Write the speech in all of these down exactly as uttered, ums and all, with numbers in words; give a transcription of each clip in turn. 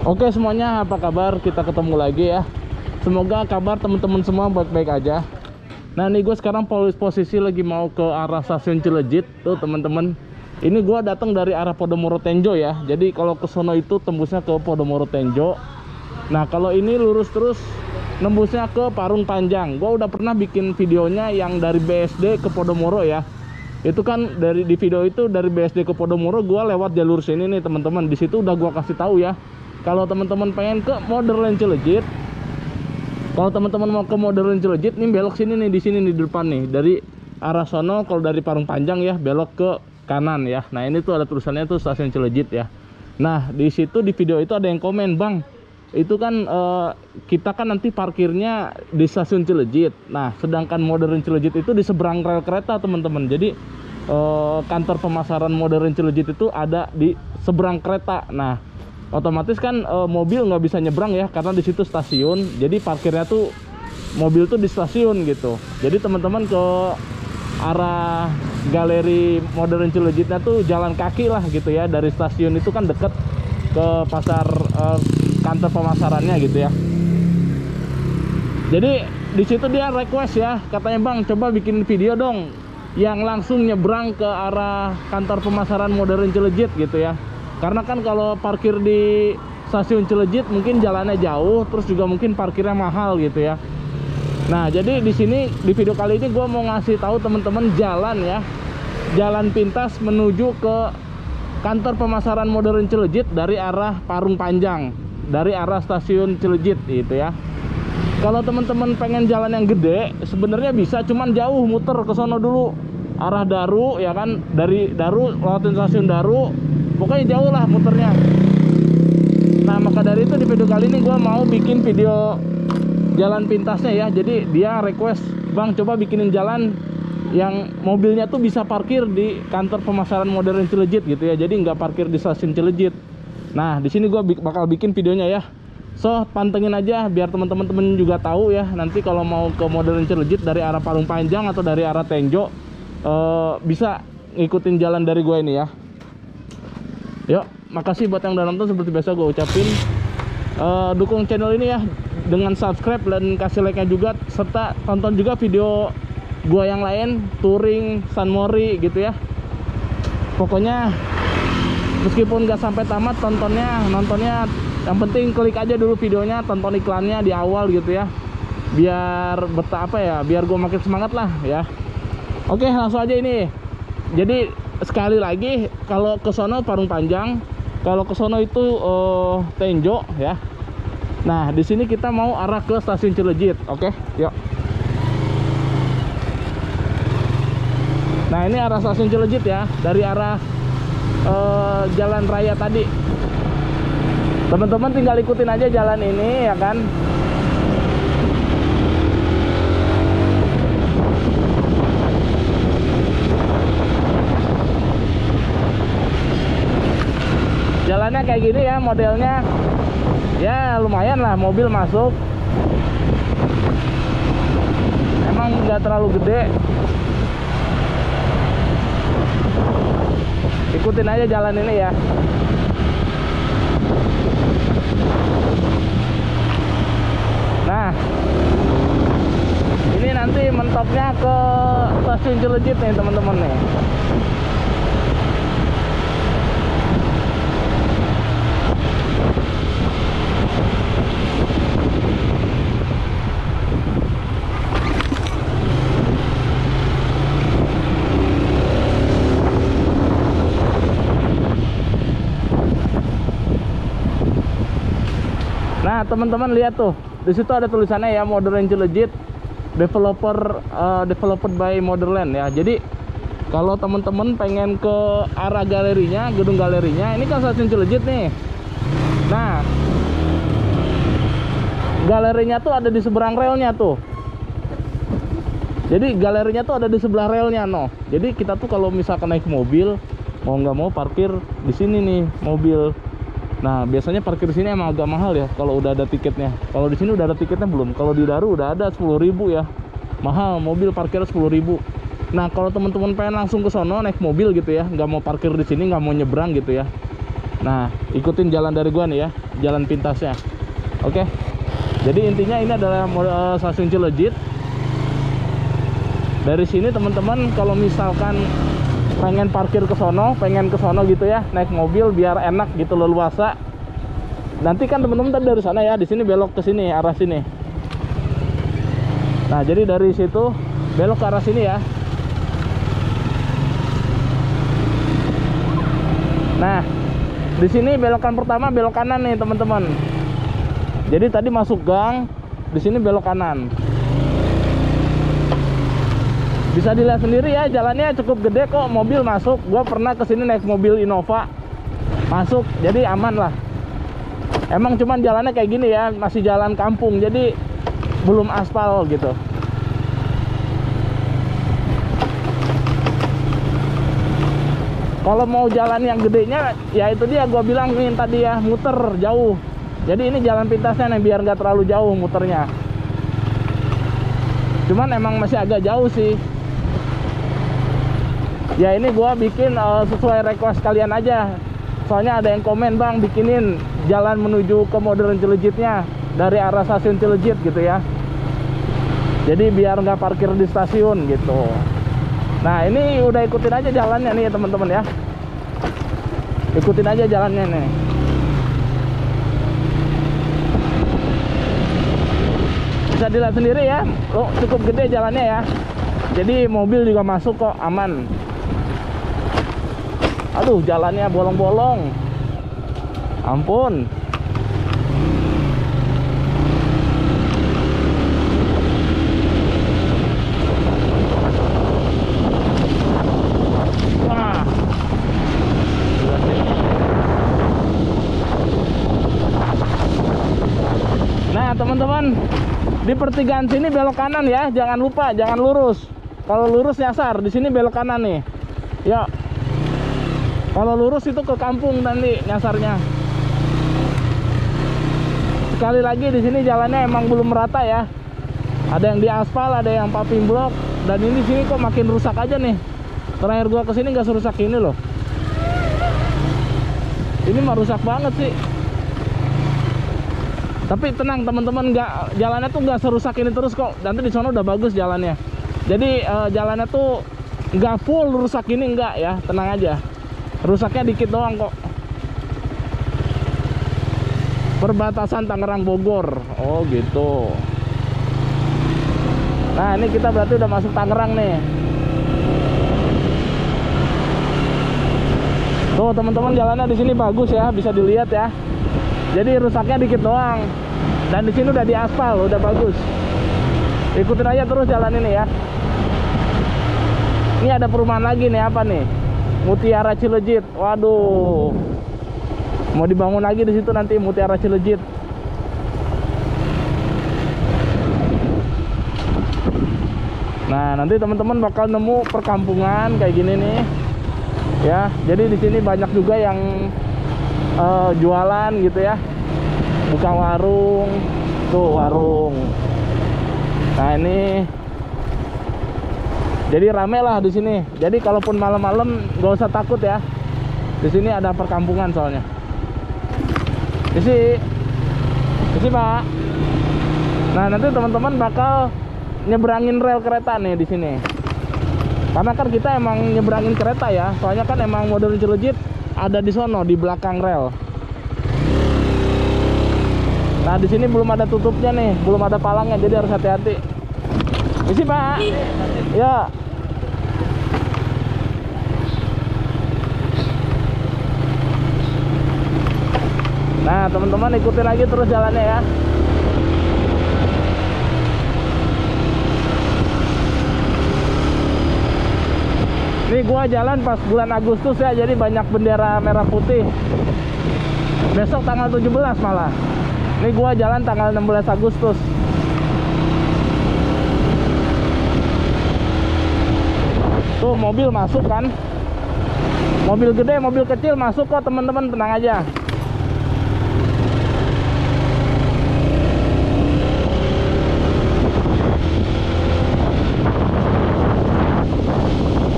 Oke semuanya, apa kabar? Kita ketemu lagi ya. Semoga kabar teman-teman semua baik-baik aja. Nah nih gue sekarang posisi lagi mau ke arah stasiun Cilejit tuh teman-teman. Ini gue datang dari arah Podomoro Tenjo ya. Jadi kalau ke sono itu tembusnya ke Podomoro Tenjo. Nah kalau ini lurus terus nembusnya ke Parung Panjang. Gue udah pernah bikin videonya yang dari B S D ke Podomoro ya. Itu kan dari di video itu dari B S D ke Podomoro gue lewat jalur sini nih teman-teman. Di situ udah gue kasih tahu ya. Kalau teman-teman pengen ke Modern Cilejit, kalau teman-teman mau ke Modern Cilejit nih belok sini nih, di sini nih di depan nih. Dari arah sono kalau dari Parung Panjang ya belok ke kanan ya. Nah, ini tuh ada tulisannya tuh stasiun Cilejit ya. Nah, di situ di video itu ada yang komen, "Bang, itu kan eh, kita kan nanti parkirnya di stasiun Cilejit. Nah, sedangkan Modern Cilejit itu di seberang rel kereta, teman-teman. Jadi eh, kantor pemasaran Modern Cilejit itu ada di seberang kereta. Nah, otomatis kan e, mobil nggak bisa nyebrang ya karena di situ stasiun. Jadi parkirnya tuh mobil tuh di stasiun gitu. Jadi teman-teman ke arah galeri Modern Cilejitnya tuh jalan kaki lah gitu ya. Dari stasiun itu kan deket ke pasar e, kantor pemasarannya gitu ya. Jadi di situ dia request ya, katanya, "Bang, coba bikin video dong yang langsung nyebrang ke arah kantor pemasaran Modern Cilejit gitu ya." Karena kan kalau parkir di stasiun Cilejit mungkin jalannya jauh, terus juga mungkin parkirnya mahal gitu ya. Nah, jadi di sini di video kali ini gue mau ngasih tahu teman-teman jalan ya, jalan pintas menuju ke kantor pemasaran Modern Cilejit dari arah Parung Panjang, dari arah stasiun Cilejit gitu ya. Kalau teman-teman pengen jalan yang gede, sebenarnya bisa, cuman jauh, muter ke sono dulu, arah Daru ya kan, dari Daru lewatin stasiun Daru. Pokoknya jauh lah muternya. Nah maka dari itu di video kali ini gue mau bikin video jalan pintasnya ya. Jadi dia request, "Bang, coba bikinin jalan yang mobilnya tuh bisa parkir di kantor pemasaran Modern Cilejit gitu ya. Jadi nggak parkir di stasiun Cilejit." Nah di sini gue bakal bikin videonya ya. So pantengin aja biar teman-teman juga tahu ya. Nanti kalau mau ke Modern Cilejit dari arah Parung Panjang atau dari arah Tenjo eh, bisa ngikutin jalan dari gue ini ya. Yuk, makasih buat yang udah nonton. Seperti biasa gue ucapin uh, dukung channel ini ya dengan subscribe dan kasih like-nya juga, serta tonton juga video gue yang lain, touring San Mori gitu ya. Pokoknya meskipun gak sampai tamat tontonnya, nontonnya, yang penting klik aja dulu videonya, tonton iklannya di awal gitu ya, biar betah apa ya, biar gue makin semangat lah ya. Oke, langsung aja ini. Jadi sekali lagi, kalau ke sono Parung Panjang, kalau ke sono itu uh, Tenjo ya. Nah di sini kita mau arah ke stasiun Cilejit. Oke, yuk. Nah ini arah stasiun Cilejit ya, dari arah uh, jalan raya tadi. Teman-teman tinggal ikutin aja jalan ini ya kan. Jalannya kayak gini ya, modelnya ya lumayan lah, mobil masuk. Emang nggak terlalu gede. Ikutin aja jalan ini ya. Nah ini nanti mentoknya ke stasiun Cilejit nih teman-teman nih. Nah teman-teman lihat tuh, di situ ada tulisannya ya, Modern Cilejit, developer uh, developed by Modern ya. Jadi kalau teman-teman pengen ke arah galerinya, gedung galerinya, ini kan stasiun Cilejit nih. Nah galerinya tuh ada di seberang relnya tuh. Jadi galerinya tuh ada di sebelah relnya no. Jadi kita tuh kalau misalkan naik mobil, mau nggak mau parkir di sini nih mobil. Nah biasanya parkir di sini emang agak mahal ya kalau udah ada tiketnya. Kalau di sini udah ada tiketnya belum? Kalau di Daru udah ada sepuluh ribu ya. Mahal, mobil parkir sepuluh ribu. Nah kalau teman-teman pengen langsung ke sono naik mobil gitu ya, nggak mau parkir di sini, nggak mau nyebrang gitu ya. Nah ikutin jalan dari gua nih ya. jalan pintasnya. Oke. Jadi intinya ini adalah uh, stasiun Cilejit. Dari sini teman-teman kalau misalkan pengen parkir ke sono, pengen ke sono gitu ya, naik mobil biar enak gitu leluasa. Nanti kan teman-teman tadi dari sana ya, di sini belok ke sini, arah sini. Nah, jadi dari situ belok ke arah sini ya. Nah, di sini belokan pertama belok kanan nih teman-teman. Jadi tadi masuk gang, di sini belok kanan. Bisa dilihat sendiri ya, jalannya cukup gede kok, mobil masuk. Gua pernah kesini naik mobil Innova, masuk, jadi aman lah. Emang cuman jalannya kayak gini ya, masih jalan kampung, jadi belum aspal gitu. Kalau mau jalan yang gedenya, ya itu dia gua bilang nih tadi ya, muter jauh. Jadi ini jalan pintasnya nih, biar nggak terlalu jauh muternya. Cuman emang masih agak jauh sih. Ya ini gua bikin uh, sesuai request kalian aja. Soalnya ada yang komen, bang bikinin jalan menuju ke Modern Cilejitnya dari arah stasiun Cilejit gitu ya. Jadi biar nggak parkir di stasiun gitu. Nah ini udah ikutin aja jalannya nih ya teman-teman ya. Ikutin aja jalannya nih. Bisa dilihat sendiri ya, oh, cukup gede jalannya ya. Jadi mobil juga masuk kok, aman. Aduh, jalannya bolong-bolong. Ampun. Wah. Nah, teman-teman, di pertigaan sini belok kanan ya, jangan lupa, jangan lurus. Kalau lurus nyasar, di sini belok kanan nih. Yuk. Kalau lurus itu ke kampung nanti nyasarnya. Sekali lagi di sini jalannya emang belum merata ya. Ada yang di aspal, ada yang paving block, dan ini sini kok makin rusak aja nih. Terakhir gua kesini nggak serusak ini loh. Ini mah rusak banget sih. Tapi tenang teman-teman, nggak, jalannya tuh nggak serusak ini terus kok. Nanti di sana udah bagus jalannya. Jadi uh, jalannya tuh nggak full rusak ini, enggak ya, tenang aja. Rusaknya dikit doang kok. Perbatasan Tangerang Bogor. Oh gitu. Nah ini kita berarti udah masuk Tangerang nih. Tuh teman-teman, jalannya di sini bagus ya, bisa dilihat ya. Jadi rusaknya dikit doang. Dan di sini udah diaspal, udah bagus. Ikutin aja terus jalan ini ya. Ini ada perumahan lagi nih, apa nih? Mutiara Cilejit. Waduh. Mau dibangun lagi di situ nanti Mutiara Cilejit. Nah, nanti teman-teman bakal nemu perkampungan kayak gini nih. Ya, jadi di sini banyak juga yang uh, jualan gitu ya. Buka warung. Tuh, warung. Nah, ini jadi rame lah di sini. Jadi kalaupun malam-malam gak usah takut ya. Di sini ada perkampungan soalnya. Isi, isi Pak. Nah nanti teman-teman bakal nyeberangin rel kereta nih di sini. Karena kan kita emang nyeberangin kereta ya. Soalnya kan emang Modern Cilejit ada di sono di belakang rel. Nah di sini belum ada tutupnya nih, belum ada palangnya, jadi harus hati-hati. Isi Pak. Ya. Nah teman-teman ikutin lagi terus jalannya ya. Ini gua jalan pas bulan Agustus ya, jadi banyak bendera merah putih. Besok tanggal tujuh belas malah. Ini gua jalan tanggal enam belas Agustus. Tuh mobil masuk kan. Mobil gede, mobil kecil masuk kok teman-teman, tenang aja.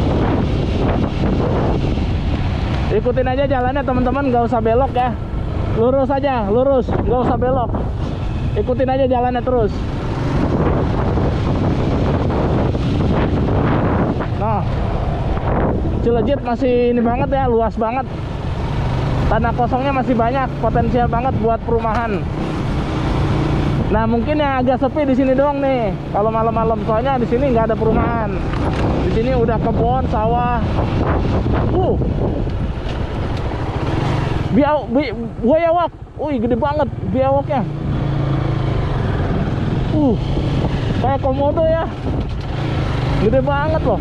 Ikutin aja jalannya teman-teman, nggak usah belok ya. lurus aja, lurus, nggak usah belok. Ikutin aja jalannya terus. Nah, Cilejit masih ini banget ya, luas banget. Tanah kosongnya masih banyak, potensial banget buat perumahan. Nah, mungkin yang agak sepi di sini doang nih. Kalau malam-malam, soalnya di sini nggak ada perumahan. Di sini udah kebun, sawah. Uh, biaw, bi, buayawak. Wih, gede banget biawaknya. Uh, kayak komodo ya. Gede banget loh.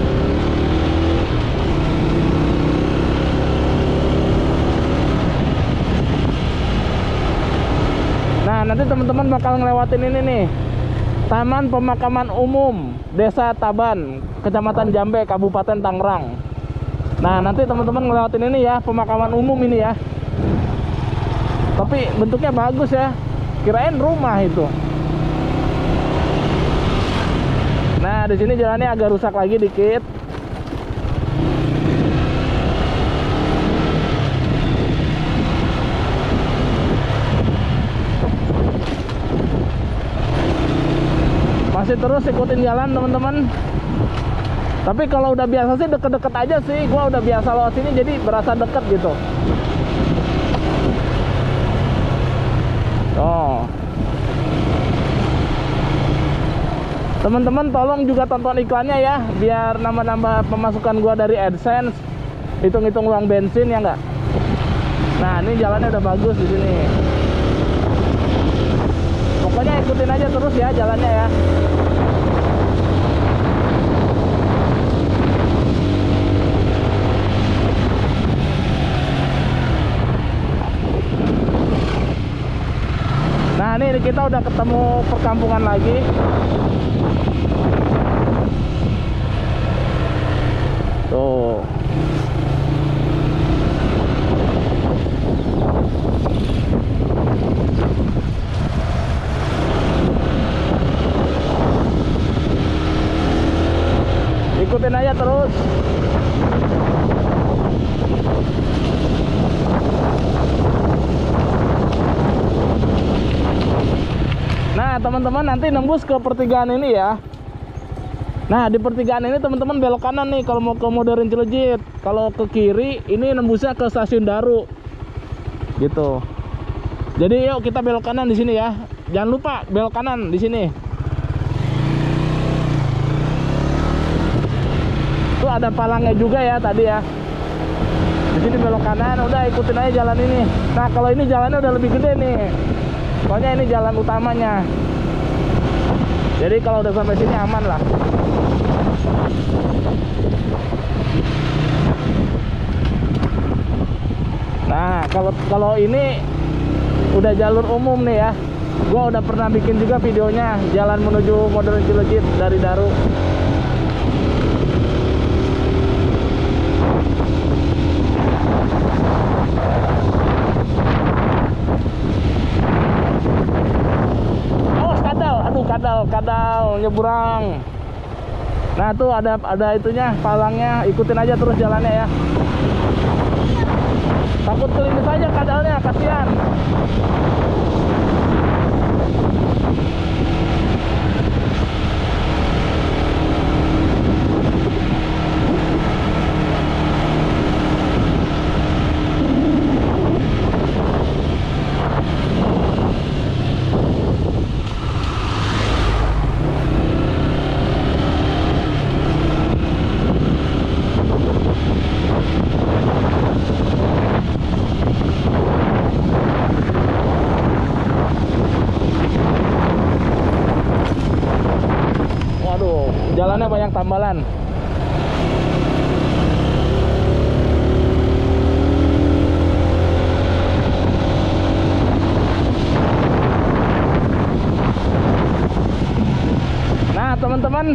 Nah, nanti teman-teman bakal ngelewatin ini nih, Taman Pemakaman Umum Desa Taban, Kecamatan Jambe, Kabupaten Tangerang. Nah, nanti teman-teman ngelewatin ini ya, pemakaman umum ini ya. Tapi bentuknya bagus ya, kirain rumah itu. Nah, di sini jalannya agak rusak lagi dikit. Masih terus ikutin jalan teman-teman. Tapi kalau udah biasa sih deket-deket aja sih. Gua udah biasa lewat sini jadi berasa deket gitu. Oh, teman-teman tolong juga tonton iklannya ya, biar nambah-nambah pemasukan gua dari AdSense. Hitung-hitung uang bensin ya nggak. Nah, ini jalannya udah bagus di sini. Pokoknya ikutin aja terus ya jalannya ya. Nah, ini kita udah ketemu perkampungan lagi. Tuh. Ikutin aja terus. Nah, teman-teman nanti nembus ke pertigaan ini ya. Nah, di pertigaan ini teman-teman belok kanan nih kalau mau ke Modern Cilejit. Kalau ke kiri ini nembusnya ke Stasiun Daru. Gitu. Jadi yuk kita belok kanan di sini ya. Jangan lupa belok kanan di sini. Tuh ada palangnya juga ya tadi ya. Di sini belok kanan, udah ikutin aja jalan ini. Nah, kalau ini jalannya udah lebih gede nih. Soalnya ini jalan utamanya. Jadi kalau udah sampai sini aman lah. Nah, kalau kalau ini udah jalur umum nih ya. Gua udah pernah bikin juga videonya jalan menuju Modern Cilejit dari Daru. Kadal, kadal nyebrang. Nah, tuh ada ada itunya, palangnya. Ikutin aja terus jalannya ya. Takut kelimis aja kadalnya, kasihan. Jalannya banyak tambalan. Nah, teman-teman,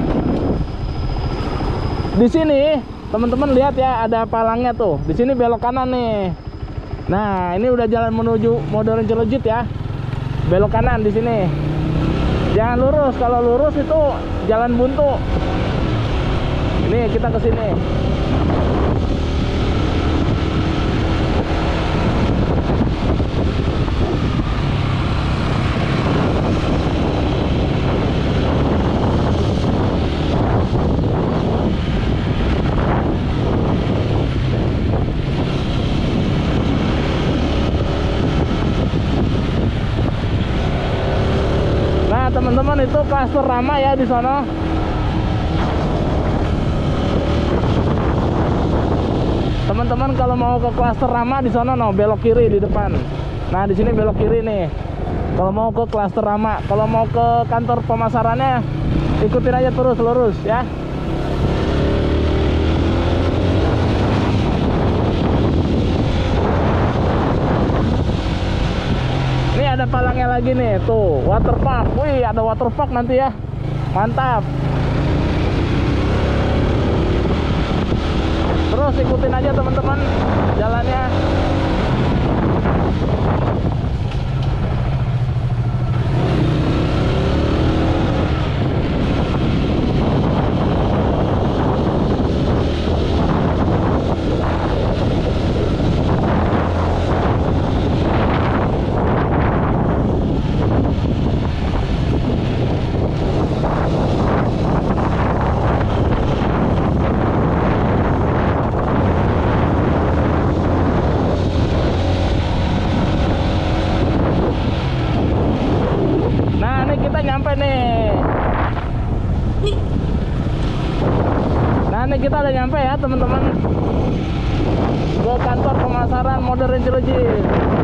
di sini teman-teman lihat ya, ada palangnya tuh. Di sini belok kanan nih. Nah, ini udah jalan menuju Modern Cilejit ya. Belok kanan di sini. Jangan lurus. Kalau lurus itu jalan buntu. Ini kita ke sini. teman-teman, itu klaster Rama ya di sana. Teman-teman kalau mau ke klaster Rama di sana, no, belok kiri di depan. Nah, di sini belok kiri nih. Kalau mau ke klaster Rama, kalau mau ke kantor pemasarannya, ikutin aja terus lurus ya. Ini ada palangnya lagi nih, tuh, waterpark. Wih, ada waterpark nanti ya. Mantap. Terus ikutin aja teman-teman jalannya. Nah, kita udah nyampe ya teman-teman ke kantor pemasaran Modern Cileujit.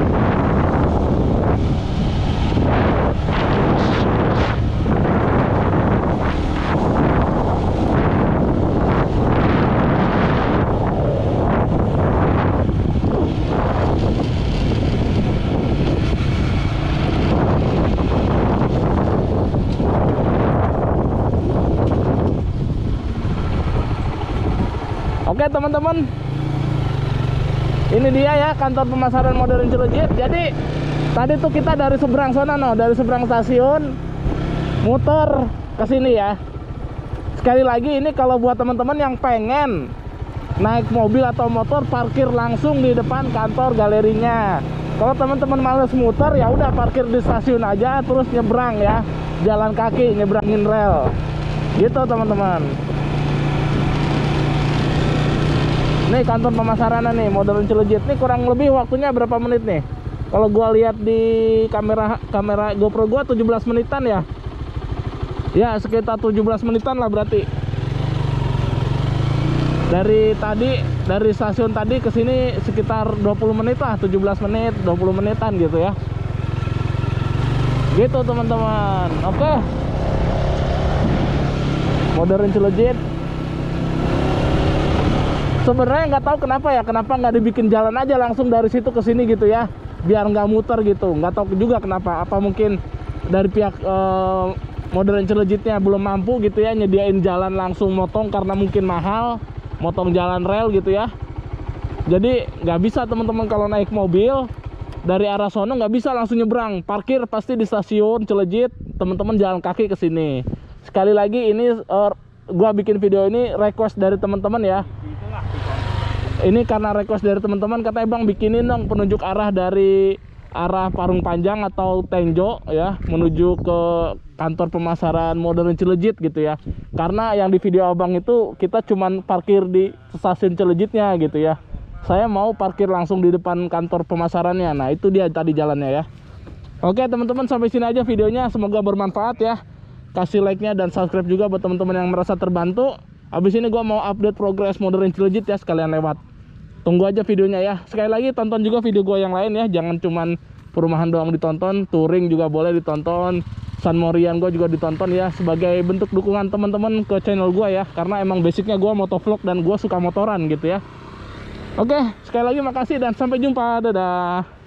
Oke teman-teman, ini dia ya kantor pemasaran Modern Cileujit. Jadi tadi tuh kita dari seberang sana, no, dari seberang stasiun muter ke sini ya. Sekali lagi, ini kalau buat teman-teman yang pengen naik mobil atau motor, parkir langsung di depan kantor galerinya. Kalau teman-teman males muter, ya udah parkir di stasiun aja, terus nyebrang ya, jalan kaki nyebrangin rel. Gitu teman-teman. Nih kantor pemasaran nih Modern Cileujit. Nih kurang lebih waktunya berapa menit nih? Kalau gua lihat di kamera kamera GoPro gua tujuh belas menitan ya. Ya, sekitar tujuh belas menitan lah berarti. Dari tadi dari stasiun tadi ke sini sekitar dua puluh menit lah, tujuh belas menit, dua puluh menitan gitu ya. Gitu teman-teman. Oke. Modern Cileujit. Sebenarnya nggak tahu kenapa ya, kenapa nggak dibikin jalan aja langsung dari situ ke sini gitu ya, biar nggak muter gitu. Nggak tahu juga kenapa, apa mungkin dari pihak eh, Modern Cileujitnya belum mampu gitu ya nyediain jalan langsung motong, karena mungkin mahal motong jalan rel gitu ya. Jadi nggak bisa teman-teman kalau naik mobil dari arah sono, nggak bisa langsung nyebrang, parkir pasti di stasiun Cileujit, teman-teman jalan kaki ke sini. Sekali lagi ini eh, gua bikin video ini request dari teman-teman ya. Ini karena request dari teman-teman, katanya bang bikinin dong penunjuk arah dari arah Parung Panjang atau Tenjo ya, menuju ke kantor pemasaran Modern Cileujit gitu ya. Karena yang di video abang itu kita cuman parkir di stasiun Cileujitnya gitu ya. Saya mau parkir langsung di depan kantor pemasarannya. Nah itu dia tadi jalannya ya. Oke teman-teman, sampai sini aja videonya, semoga bermanfaat ya. Kasih like-nya dan subscribe juga buat teman-teman yang merasa terbantu. Habis ini gua mau update progres Modern Cileujit ya, sekalian lewat. Tunggu aja videonya ya. Sekali lagi tonton juga video gue yang lain ya. Jangan cuman perumahan doang ditonton, touring juga boleh ditonton, San Morian gue juga ditonton ya. Sebagai bentuk dukungan teman-teman ke channel gue ya. Karena emang basicnya gue motovlog dan gue suka motoran gitu ya. Oke, sekali lagi makasih dan sampai jumpa. Dadah.